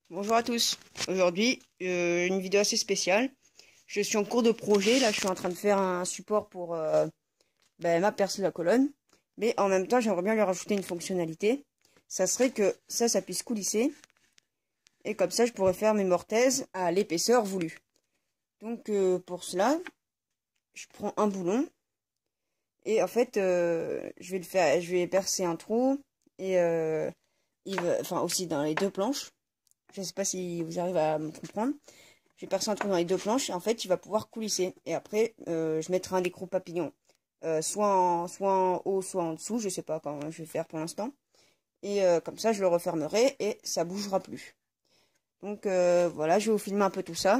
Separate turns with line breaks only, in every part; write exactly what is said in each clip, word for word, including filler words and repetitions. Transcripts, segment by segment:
Bonjour à tous. Aujourd'hui, euh, une vidéo assez spéciale. Je suis en cours de projet. Là, je suis en train de faire un support pour euh, ben, ma perce de la colonne. Mais en même temps, j'aimerais bien lui rajouter une fonctionnalité. Ça serait que ça, ça puisse coulisser. Et comme ça, je pourrais faire mes mortaises à l'épaisseur voulue. Donc, euh, pour cela, je prends un boulon. Et en fait, euh, je vais le faire, je vais percer un trou. Et euh, il va, enfin aussi dans les deux planches. Je sais pas si vous arrivez à me comprendre. Je vais percer un trou dans les deux planches et en fait il va pouvoir coulisser. Et après euh, je mettrai un écrou papillon. Euh, soit, en, soit en haut, soit en dessous. Je sais pas comment je vais faire pour l'instant. Et euh, comme ça je le refermerai et ça bougera plus. Donc euh, voilà, je vais vous filmer un peu tout ça.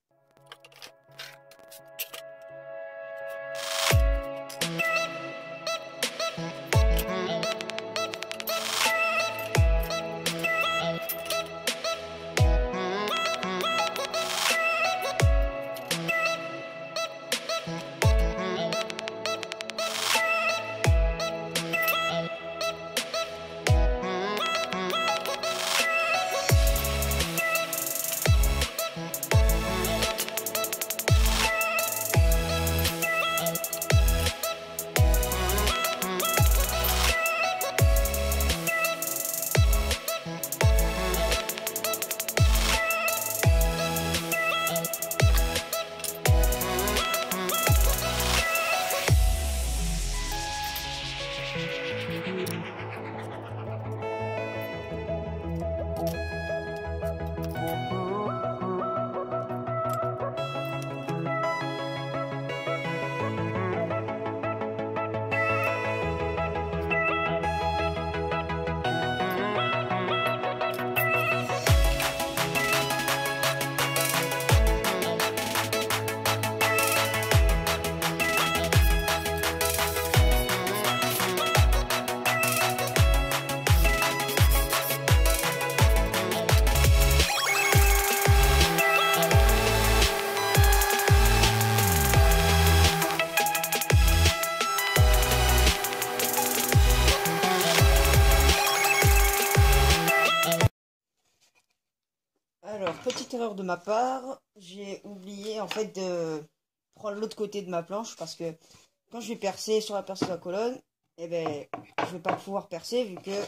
Alors, petite erreur de ma part, j'ai oublié en fait de prendre l'autre côté de ma planche parce que quand je vais percer sur la perce de la colonne, eh ben, je vais pas pouvoir percer vu que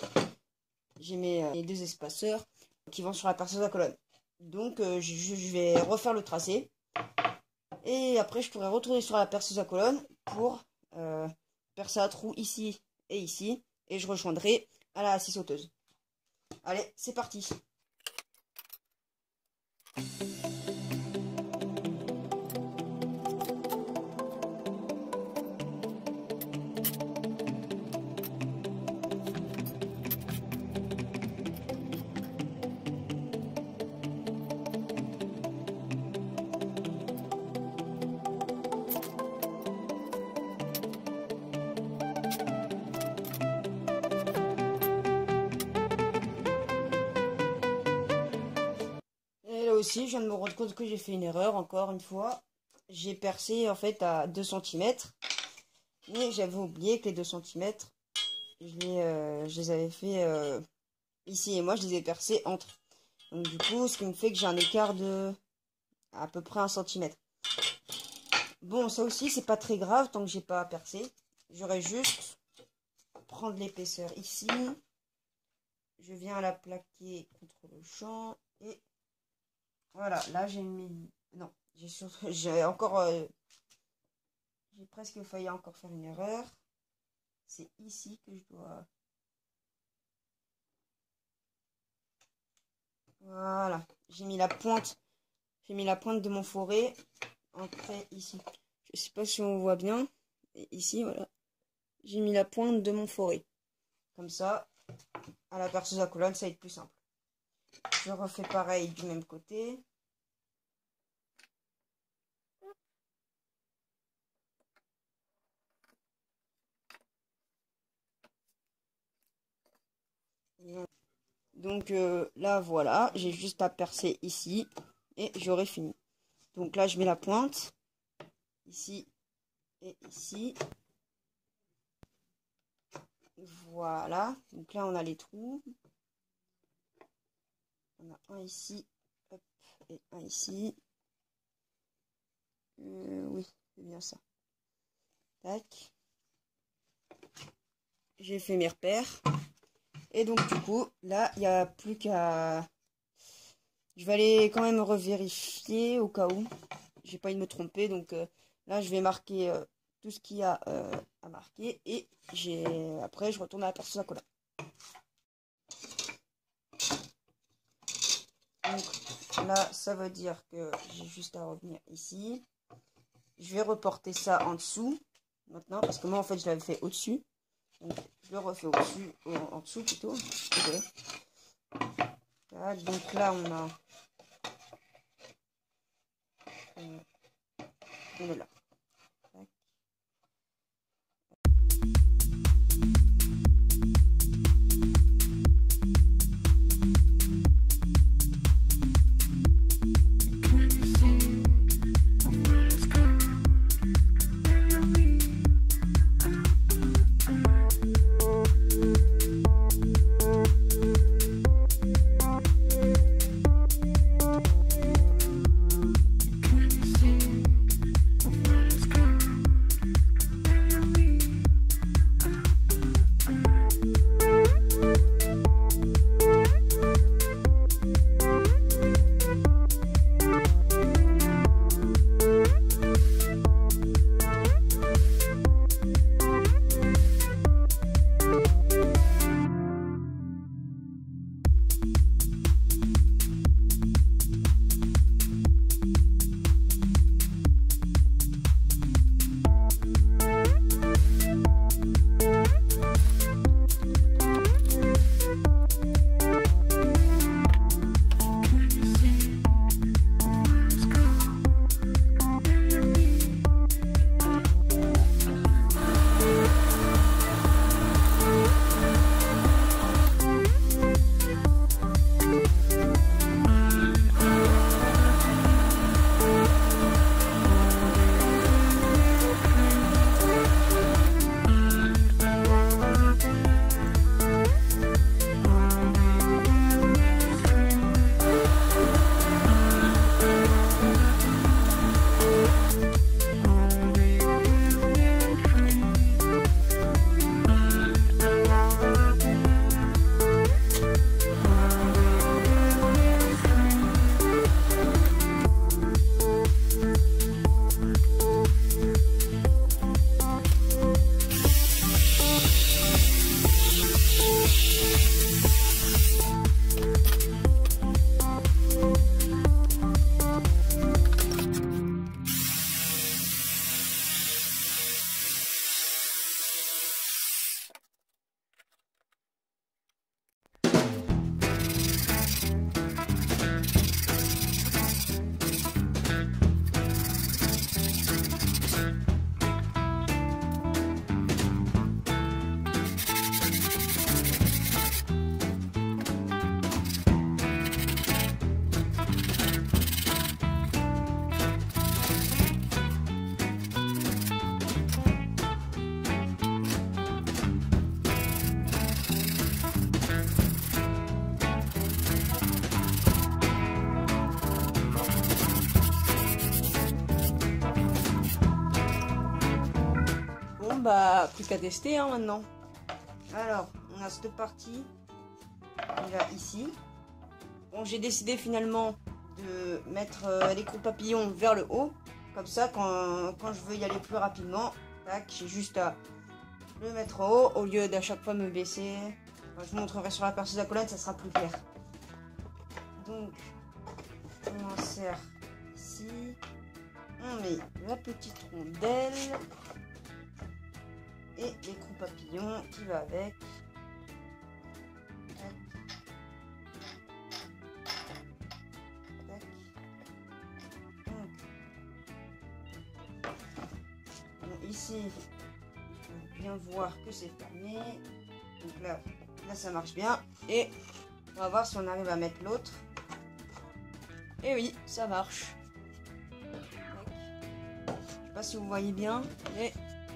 j'ai mes euh, les deux espaceurs qui vont sur la perce de la colonne. Donc, euh, je, je vais refaire le tracé et après je pourrai retourner sur la perce de la colonne pour euh, percer un trou ici et ici et je rejoindrai à la scie sauteuse. Allez, c'est parti. Et là aussi, je viens de me rendre compte que j'ai fait une erreur, encore une fois. J'ai percé en fait à deux centimètres. Mais j'avais oublié que les deux centimètres, je les, euh, je les avais fait euh, ici. Et moi, je les ai percés entre. Donc du coup, ce qui me fait que j'ai un écart de à peu près un centimètre. Bon, ça aussi, c'est pas très grave tant que j'ai pas percé. J'aurais juste prendre l'épaisseur ici. Je viens la plaquer contre le champ. Et voilà, là j'ai mis... Non, j'ai sur... j'ai encore... Euh... J'ai presque failli encore faire une erreur. C'est ici que je dois... Voilà, j'ai mis la pointe. J'ai mis la pointe de mon forêt. Après, ici. Je sais pas si on voit bien. Et ici, voilà. J'ai mis la pointe de mon forêt. Comme ça, à la perceuse à colonne, ça va être plus simple. Je refais pareil du même côté. Donc euh, là, voilà, j'ai juste à percer ici et j'aurai fini. Donc là, je mets la pointe ici et ici. Voilà, donc là, on a les trous. On a a un ici, hop, et un ici. Euh, oui, c'est bien ça. Tac. J'ai fait mes repères. Et donc du coup, là, il n'y a plus qu'à... Je vais aller quand même revérifier au cas où. J'ai pas envie de me tromper. Donc euh, là, je vais marquer euh, tout ce qu'il y a euh, à marquer. Et j'ai après, je retourne à la perceuse à colonne. Donc là, ça veut dire que j'ai juste à revenir ici. Je vais reporter ça en dessous. Maintenant, parce que moi, en fait, je l'avais fait au-dessus. Donc, je le refais au-dessus, en dessous plutôt. Okay. Voilà, donc là, on a... Euh, on est là. Tac. Bah, plus qu'à tester hein, maintenant. Alors, on a cette partie là ici. Bon, j'ai décidé finalement de mettre euh, l'écrou papillon vers le haut. Comme ça, quand, quand je veux y aller plus rapidement, j'ai juste à le mettre en haut au lieu d'à chaque fois me baisser. Enfin, je vous montrerai sur la perceuse à colonne, ça sera plus clair. Donc, on insère ici. On met la petite rondelle. Et l'écrou papillon qui va avec. Tac. Tac. Donc. Bon, ici, on va bien voir que c'est fermé. Donc là, là, ça marche bien. Et on va voir si on arrive à mettre l'autre. Et oui, ça marche. Tac. Je sais pas si vous voyez bien, mais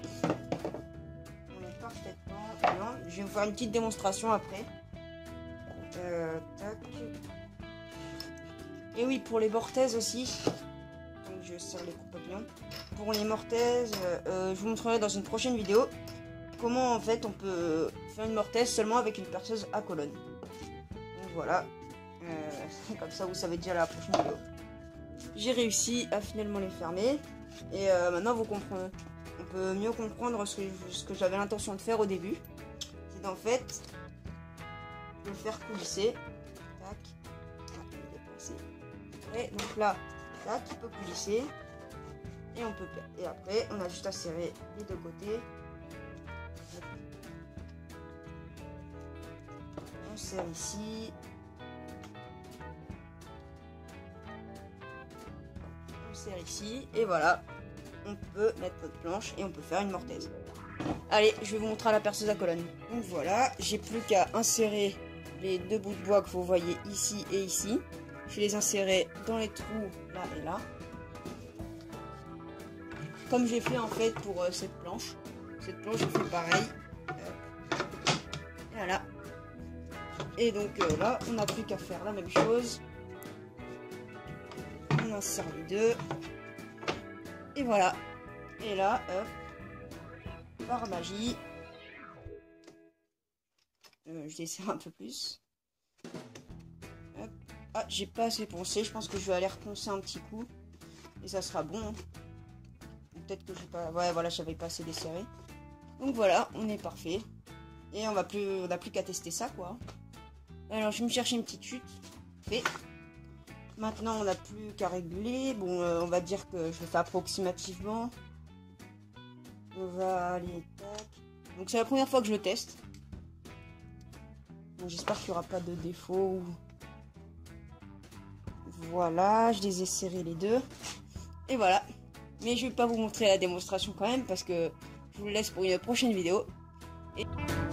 parfaitement. Non, je vais vous faire une petite démonstration après. Euh, tac. Et oui, pour les mortaises aussi, donc je serre les coupes bien. Pour les mortaises, euh, je vous montrerai dans une prochaine vidéo comment en fait on peut faire une mortaise seulement avec une perceuse à colonne. Donc voilà, euh, comme ça vous savez déjà la prochaine vidéo. J'ai réussi à finalement les fermer et euh, maintenant vous comprenez, on peut mieux comprendre ce que, ce que j'avais l'intention de faire au début. C'est d'en fait de faire coulisser. Tac. Et donc là, tac, il peut coulisser. Et on peut et après on a juste à serrer les deux côtés. On serre ici. On serre ici et voilà. On peut mettre notre planche et on peut faire une mortaise. Allez, je vais vous montrer à la perceuse à colonne. Donc voilà, j'ai plus qu'à insérer les deux bouts de bois que vous voyez ici et ici. Je vais les insérer dans les trous là et là. Comme j'ai fait en fait pour euh, cette planche. Cette planche, je fais pareil. Et voilà. Et donc euh, là, on n'a plus qu'à faire la même chose. On insère les deux. Et voilà. Et là, hop, par magie, euh, je desserre un peu plus. Hop. Ah, j'ai pas assez poncé. Je pense que je vais aller reponcer un petit coup. Et ça sera bon. Hein. Peut-être que j'ai pas. Ouais, voilà, j'avais pas assez desserré. Donc voilà, on est parfait. Et on va plus, on n'a plus qu'à tester ça, quoi. Alors, je vais me chercher une petite chute. Fait. Maintenant, on n'a plus qu'à réguler. Bon, euh, on va dire que je le fais approximativement. On va aller, tac. Donc, c'est la première fois que je le teste. Bon, j'espère qu'il n'y aura pas de défaut. Voilà, je les ai serrés les deux. Et voilà. Mais je vais pas vous montrer la démonstration quand même parce que je vous le laisse pour une prochaine vidéo. Et...